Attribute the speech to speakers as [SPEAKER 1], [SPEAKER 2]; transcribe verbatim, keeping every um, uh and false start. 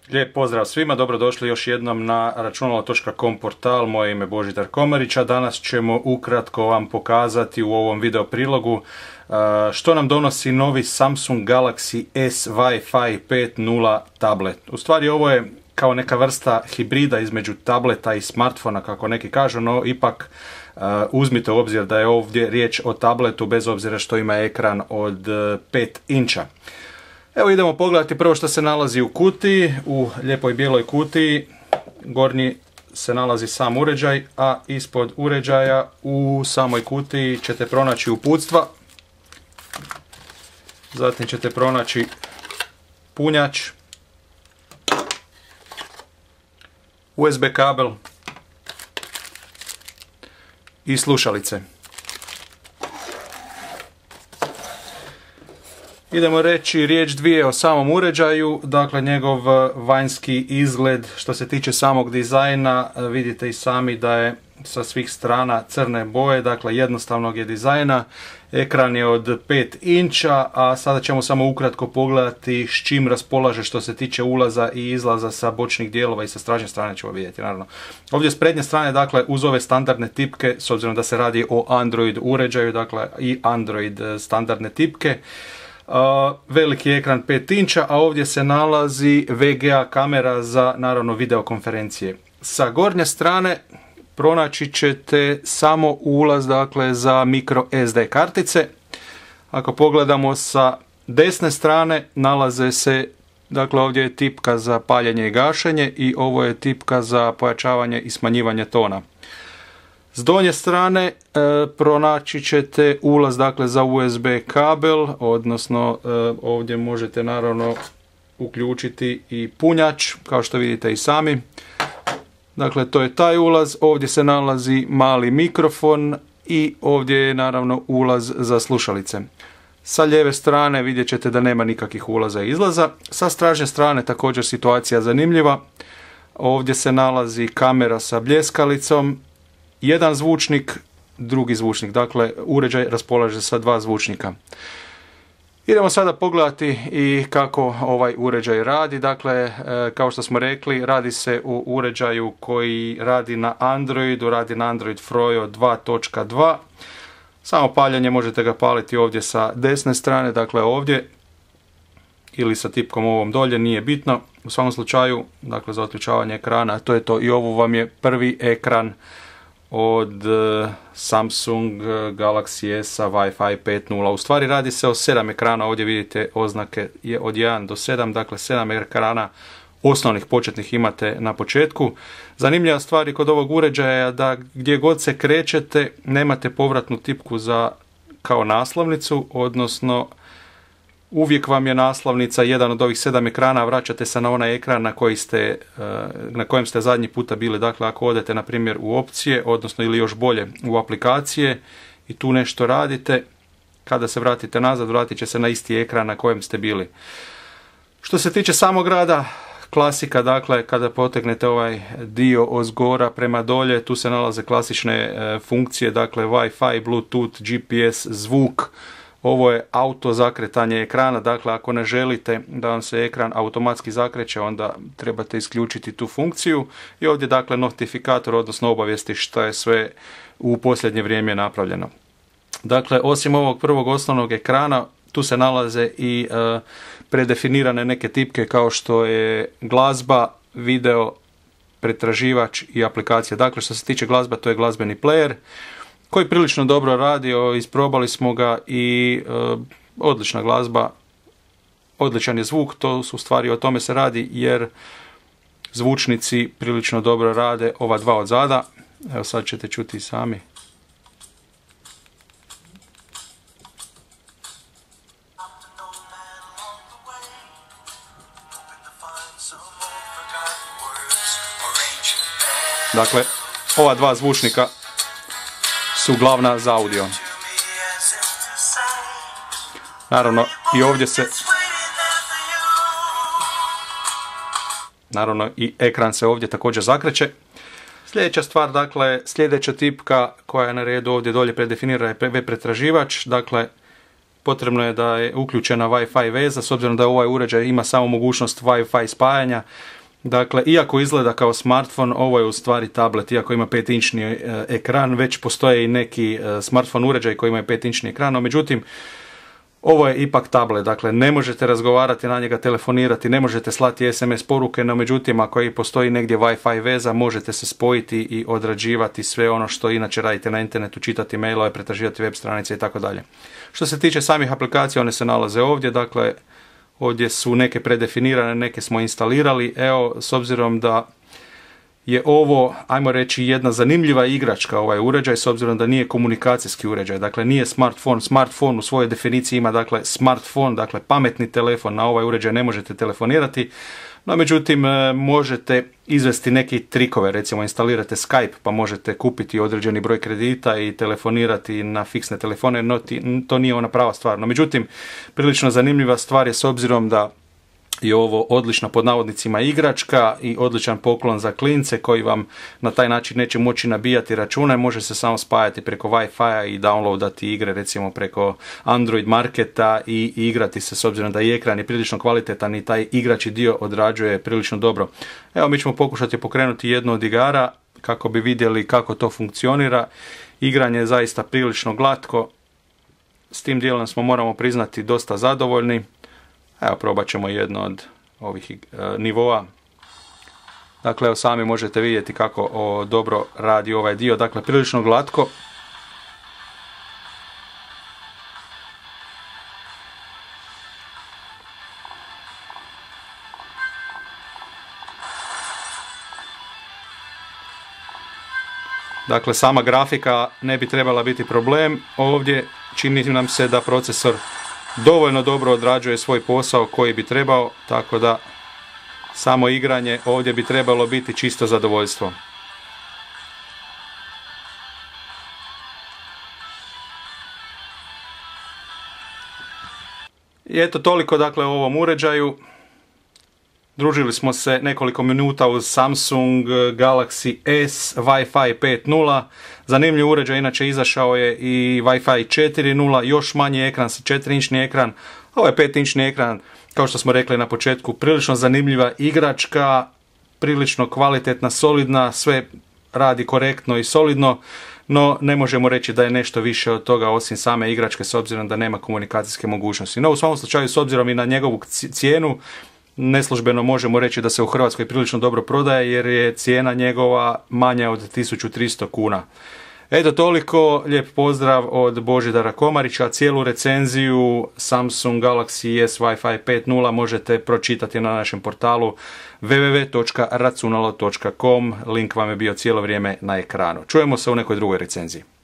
[SPEAKER 1] Lijep pozdrav svima, dobrodošli još jednom na računalo točka com portal, moje ime je Božidar Komarić, a danas ćemo ukratko vam pokazati u ovom video prilogu što nam donosi novi Samsung Galaxy S Wi-Fi pet nula tablet. U stvari ovo je kao neka vrsta hibrida između tableta i smartfona, kako neki kažu, no ipak uzmite u obzir da je ovdje riječ o tabletu bez obzira što ima ekran od pet inča. Evo idemo pogledati prvo što se nalazi u kutiji. U lijepoj bijeloj kutiji gornji se nalazi sam uređaj, a ispod uređaja u samoj kutiji ćete pronaći uputstva. Zatim ćete pronaći punjač, U S B kabel i slušalice. Idemo reći riječ dvije o samom uređaju, dakle njegov vanjski izgled što se tiče samog dizajna, vidite i sami da je sa svih strana crne boje, dakle jednostavnog je dizajna, ekran je od pet inča, a sada ćemo samo ukratko pogledati s čim raspolaže što se tiče ulaza i izlaza sa bočnih dijelova i sa stražnje strane ćemo vidjeti naravno. Ovdje s prednje strane, dakle uz ove standardne tipke, s obzirom da se radi o Android uređaju, dakle i Android standardne tipke, Uh, veliki ekran pet inča, a ovdje se nalazi V G A kamera za naravno videokonferencije. Sa gornje strane pronaći ćete samo ulaz, dakle za micro S D kartice. Ako pogledamo sa desne strane nalaze se, dakle ovdje je tipka za paljenje i gašenje i ovo je tipka za pojačavanje i smanjivanje tona. S donje strane e, pronaći ćete ulaz, dakle za U S B kabel, odnosno e, ovdje možete naravno uključiti i punjač, kao što vidite i sami. Dakle to je taj ulaz, ovdje se nalazi mali mikrofon i ovdje je naravno ulaz za slušalice. Sa lijeve strane vidjet ćete da nema nikakvih ulaza i izlaza. Sa stražnje strane također situacija zanimljiva. Ovdje se nalazi kamera sa bljeskalicom. Jedan zvučnik, drugi zvučnik, dakle uređaj raspolaže sa dva zvučnika. Idemo sada pogledati i kako ovaj uređaj radi. Dakle, kao što smo rekli, radi se o uređaju koji radi na Androidu, radi na Android Froyo dva točka dva. Samo paljenje možete ga paliti ovdje sa desne strane, dakle ovdje, ili sa tipkom ovom dolje, nije bitno. U svakom slučaju, dakle za otključavanje ekrana, to je to, i ovo vam je prvi ekran od Samsung Galaxy S Wi-Fi pet nula. U stvari radi se o sedam ekrana, ovdje vidite oznake je od jedan do sedam, dakle sedam ekrana osnovnih početnih imate na početku. Zanimljiva stvar kod ovog uređaja je da gdje god se krećete nemate povratnu tipku za kao naslovnicu, odnosno uvijek vam je naslovnica jedan od ovih sedam ekrana, vraćate se na onaj ekran na, koji ste, na kojem ste zadnji puta bili. Dakle, ako odete na primjer u opcije, odnosno ili još bolje u aplikacije i tu nešto radite, kada se vratite nazad, vratit će se na isti ekran na kojem ste bili. Što se tiče samog rada, klasika, dakle, kada potegnete ovaj dio ozgora prema dolje, tu se nalaze klasične funkcije, dakle, Wi-Fi, Bluetooth, G P S, zvuk. Ovo je auto zakretanje ekrana, dakle ako ne želite da vam se ekran automatski zakreće, onda trebate isključiti tu funkciju. I ovdje dakle notifikator, odnosno obavijesti što je sve u posljednje vrijeme napravljeno. Dakle, osim ovog prvog osnovnog ekrana, tu se nalaze i e, predefinirane neke tipke kao što je glazba, video, pretraživač i aplikacija. Dakle, što se tiče glazba, to je glazbeni player koji prilično dobro radi, isprobali smo ga i e, odlična glazba, odličan je zvuk, to su stvari o tome se radi jer zvučnici prilično dobro rade, ova dva od zada, evo sad ćete čuti sami. Dakle, ova dva zvučnika su glavna za audio. Naravno i ovdje se naravno i ekran se ovdje također zakreće. Sljedeća stvar, dakle sljedeća tipka koja je na redu ovdje dolje predefinira je web pretraživač. Dakle potrebno je da je uključena Wi-Fi veza, s obzirom da ovaj uređaj ima samo mogućnost Wi-Fi spajanja. Dakle, iako izgleda kao smartphone, ovo je u stvari tablet, iako ima pet inčni e, ekran, već postoje i neki e, smartphone uređaj koji imaju pet inčni ekran, no međutim, ovo je ipak tablet, dakle ne možete razgovarati na njega, telefonirati, ne možete slati es em es poruke, no međutim ako i postoji negdje Wi-Fi veza, možete se spojiti i odrađivati sve ono što inače radite na internetu, čitati mailove, pretraživati web stranice i tako dalje. Što se tiče samih aplikacija, one se nalaze ovdje, dakle ovdje su neke predefinirane, neke smo instalirali. Evo, s obzirom da je ovo, ajmo reći, jedna zanimljiva igračka, ovaj uređaj, s obzirom da nije komunikacijski uređaj, dakle nije smartphone. Smartphone u svojoj definiciji ima, dakle, smartphone, dakle pametni telefon. Na ovaj uređaj ne možete telefonirati, no međutim možete izvesti neke trikove, recimo instalirate Skype pa možete kupiti određeni broj kredita i telefonirati na fiksne telefone, no ti, to nije ona prava stvar. No međutim, prilično zanimljiva stvar je s obzirom da je ovo odlična pod navodnicima igračka i odličan poklon za klince koji vam na taj način neće moći nabijati račune, može se samo spajati preko Wi-Fi-a i downloadati igre recimo preko Android marketa i igrati se, s obzirom da i ekran je prilično kvalitetan i taj igrači dio odrađuje prilično dobro. Evo, mi ćemo pokušati pokrenuti jednu od igara kako bi vidjeli kako to funkcionira. Igranje je zaista prilično glatko, s tim dijelom smo, moramo priznati, dosta zadovoljni. Evo, probat ćemo jedno od ovih e, nivoa. Dakle, evo, sami možete vidjeti kako o, dobro radi ovaj dio. Dakle, prilično glatko. Dakle, sama grafika ne bi trebala biti problem. Ovdje čini nam se da procesor dovoljno dobro odrađuje svoj posao koji bi trebao, tako da samo igranje ovdje bi trebalo biti čisto zadovoljstvo. I eto, toliko dakle o ovom uređaju. Družili smo se nekoliko minuta uz Samsung Galaxy S Wi-Fi pet nula. Zanimljiv uređaj, inače izašao je i Wi-Fi četiri nula, još manji ekran, sa četiri inčni ekran. Ovo je pet inčni ekran, kao što smo rekli na početku, prilično zanimljiva igračka, prilično kvalitetna, solidna, sve radi korektno i solidno, no ne možemo reći da je nešto više od toga osim same igračke, s obzirom da nema komunikacijske mogućnosti. No u svom slučaju, s obzirom i na njegovu cijenu, neslužbeno možemo reći da se u Hrvatskoj prilično dobro prodaje jer je cijena njegova manja od tisuću tristo kuna. Eto, toliko, lijep pozdrav od Božidara Komarića. Cijelu recenziju Samsung Galaxy S Wi-Fi pet nula možete pročitati na našem portalu w w w točka računalo točka com. Link vam je bio cijelo vrijeme na ekranu. Čujemo se u nekoj drugoj recenziji.